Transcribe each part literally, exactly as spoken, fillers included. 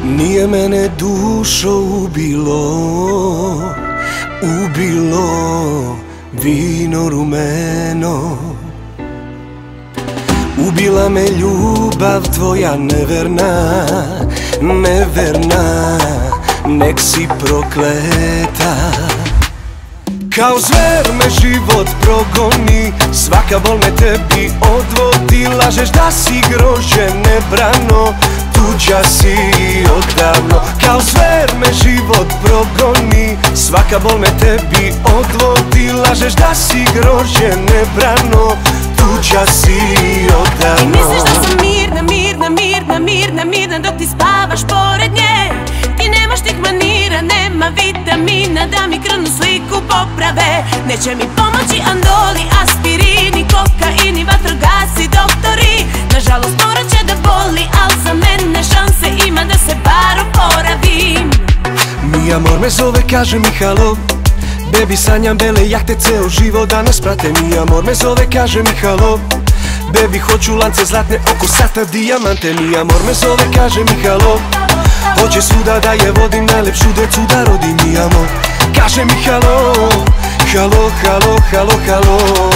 Nije mene dušo ubilo, ubilo vino rumeno. Ubila me ljubav tvoja neverna, neverna, nek si prokleta. Kao zver me život progoni, svaka bol me tebi odvodi. Lažeš da si grožđe nebrano, tuđa si odavno. Kao zver me život progoni, svaka bol me tebi odvodi. Lažeš da si grožđe nebrano, tuđa si odavno. I misliš da sam mirna, mirna, mirna, mirna, mirna dok ti spavaš pored nje. Ti nemaš tih manira, nema vitamina da mi krvnu sliku poprave. Neće mi pomoći andoli, aspirini, kokaini, vatrogasci, doktori. Nažalost morat će da boli, al za mene šanse ima da se bar oporavim. Mi amor me zove, kaže mi halo. Baby, sanjam bele jahte, ceo život da nas prate. Mi amor me zove, kaže mi halo. Baby, hoću lance zlatne, oko sata, dijamante. Mi amor me zove, kaže mi halo. Hoće svuda da je vodim, najlepšu decu da rodim. Mi amor, kaže mi halo. Halo, halo, halo, halo.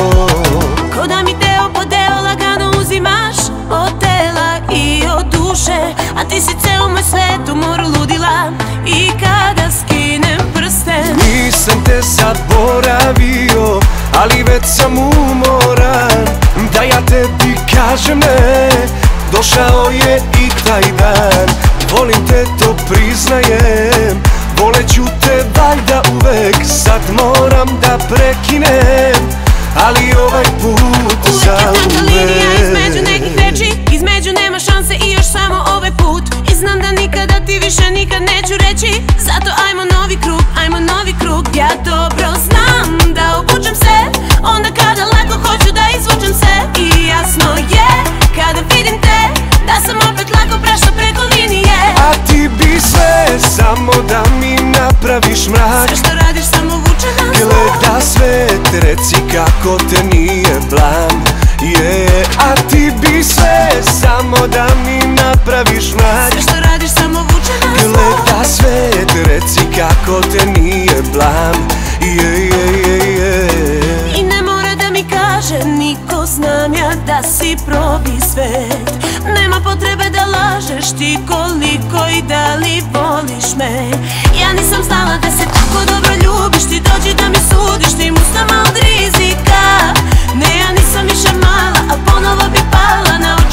Ko da mi deo po deo lagano uzimaš od tela i od duše. A ti si ceo moj svet u moru ludila. I kada skinem prsten, nisam te zaboravio, ali već sam umoran da ja tebi kažem ne. Došao je i taj dan, volim te, to priznajem. Voleću te valjda uvek, sad moram da prekinem, ali ovaj put zauvek. Uvek je tanka linija između nekih reči, između nema šanse i još samo ovaj put. I znam da nikada ti više nikad neću reći, zato ajmo novi krug, ajmo novi krug. Ja dobro znam da obučem se onda kada lako hoću da izvučem se. I jasno je kada vidim te da sam opet lako prešla preko linije. A ti bi sve samo da mi napraviš mrak. Sve što radiš samo vuče na zlo. Gleda svet, reci kako te nije blam. Yeah. A ti bi sve samo da mi napraviš mrak. Sve što radiš samo vuče na zlo. Gleda svet, reci kako te nije blam. Yeah, yeah, yeah, yeah. I ne mora da mi kaže niko, znam ja da si probi svet. Nema potrebe da lažeš ti koliko i da li voliš me. Ja nisam znala da se tako dobro ljubiš, ti dođi da mi sudiš tim ustama od rizika. Ne, ja nisam više mala, a ponovo bi pala na oči.